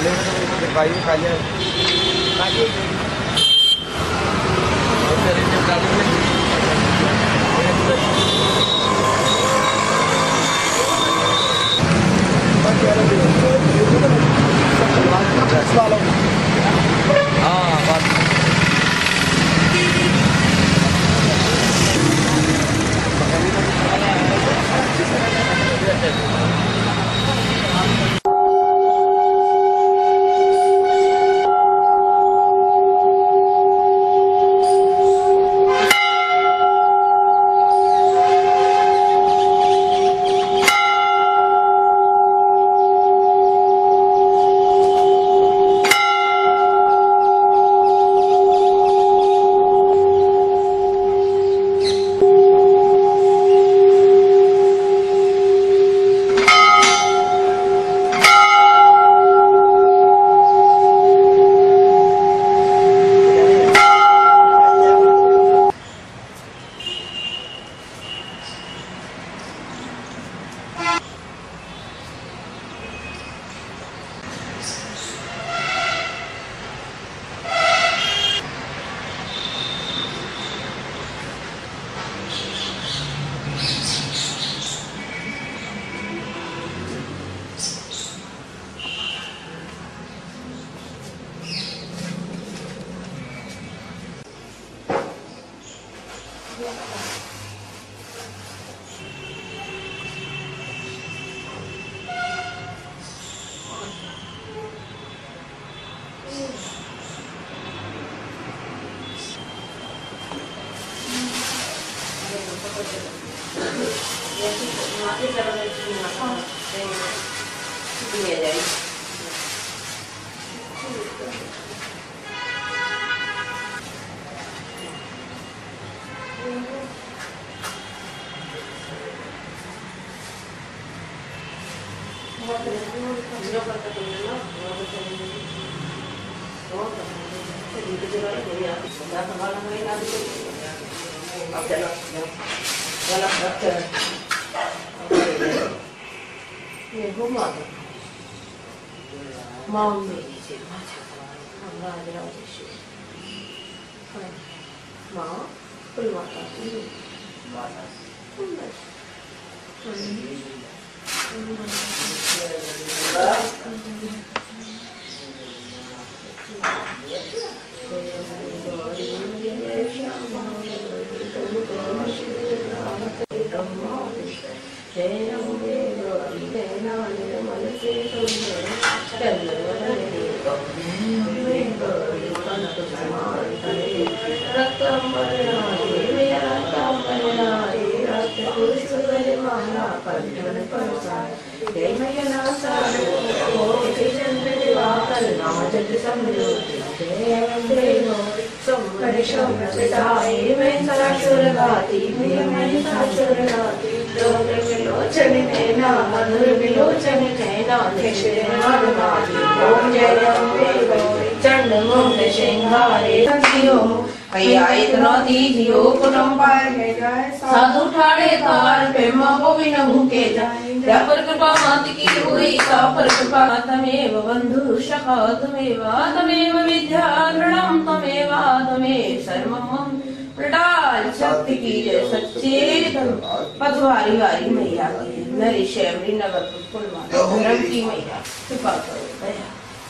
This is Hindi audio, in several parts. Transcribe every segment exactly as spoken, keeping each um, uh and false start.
साधु ठाणे तार प्रेम गोविंद मुके जा पर कृपा मात की हुई सा पर कृपा तमेव बंधु सखा तमेव तमेव विद्या ऋणम तमेव तमेव सर्वम प्रटाल शक्ति की जय सच्चे पगवारी वारी मैया की नरी शेवरी नगर पुल माता धर्म की मैया कृपा करो दया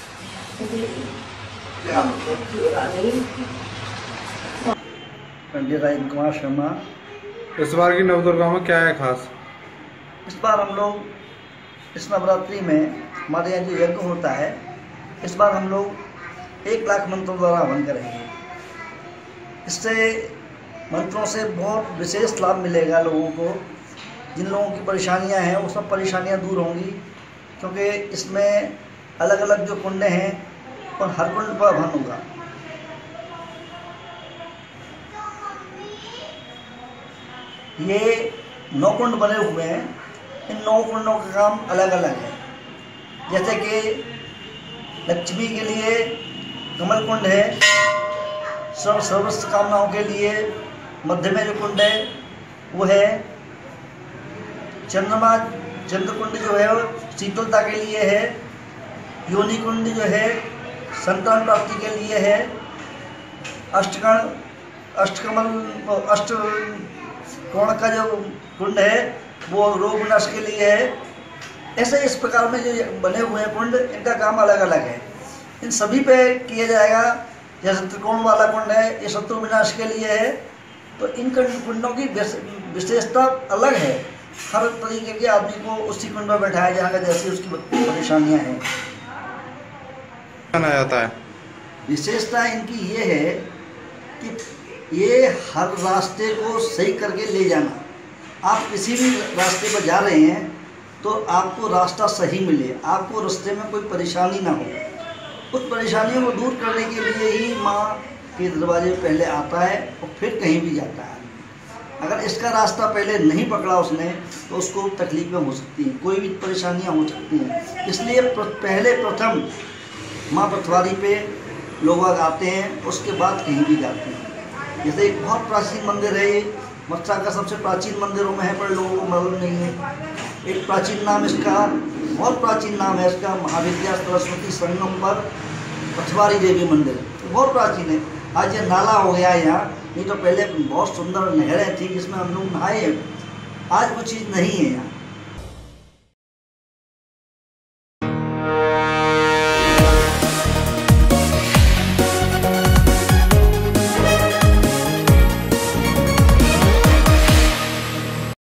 पंडित राजेंद्र कुमार शर्मा। इस बार की नवदुर्गा में क्या है खास? इस बार हम लोग इस नवरात्रि में हमारे यहाँ जो यज्ञ होता है, इस बार हम लोग एक लाख मंत्रों द्वारा हवन करेंगे। इससे मंत्रों से बहुत विशेष लाभ मिलेगा लोगों को। जिन लोगों की परेशानियां हैं वो सब परेशानियां दूर होंगी, क्योंकि इसमें अलग अलग जो कुंड हैं और हर कुंड पर हवन होगा। ये नौ कुंड बने हुए हैं। इन नौ कुंडों का काम अलग अलग है। जैसे कि लक्ष्मी के लिए कमल कुंड है, सर्व सर्वस्व कामनाओं के लिए मध्य में जो कुंड है वो है। चंद्रमा चंद्र कुंड जो है वो शीतलता के लिए है। योनि कुंड जो है संतान प्राप्ति के लिए है। अष्टकण अष्टकमल अष्ट कोण का जो कुंड है वो रोग विनाश के लिए है। ऐसे इस प्रकार में जो बने हुए हैं कुंड, इनका काम अलग अलग है। इन सभी पे किया जाएगा। जैसे त्रिकोण वाला कुंड है, ये शत्रु विनाश के लिए है। तो इन कुंडों की विशेषता अलग है। हर तरीके के आदमी को उसी कुंड में बैठाया जाएगा जैसी उसकी परेशानियां हैं। माना जाता है। विशेषता इनकी ये है कि ये हर रास्ते को सही करके ले जाना। आप किसी भी रास्ते पर जा रहे हैं तो आपको रास्ता सही मिले, आपको रास्ते में कोई परेशानी ना हो। उस परेशानियों को दूर करने के लिए ही माँ के दरवाजे पहले आता है और फिर कहीं भी जाता है। अगर इसका रास्ता पहले नहीं पकड़ा उसने तो उसको तकलीफें हो सकती हैं, कोई भी परेशानियाँ हो सकती हैं। इसलिए पहले प्रथम माँ पथवारी पे लोग आते हैं, उसके बाद कहीं भी जाते हैं। जैसे एक बहुत प्राचीन मंदिर है, ये मथुरा का सबसे प्राचीन मंदिरों में है, पर लोगों को मालूम नहीं है। एक प्राचीन नाम इसका, बहुत प्राचीन नाम है इसका, महाविद्या सरस्वती संगम पर पथवारी देवी मंदिर, बहुत प्राचीन है। आज ये नाला हो गया है यहाँ, नहीं तो पहले बहुत सुंदर नहरें थी जिसमें हम लोग नहाए। आज वो चीज़ नहीं है यहाँ।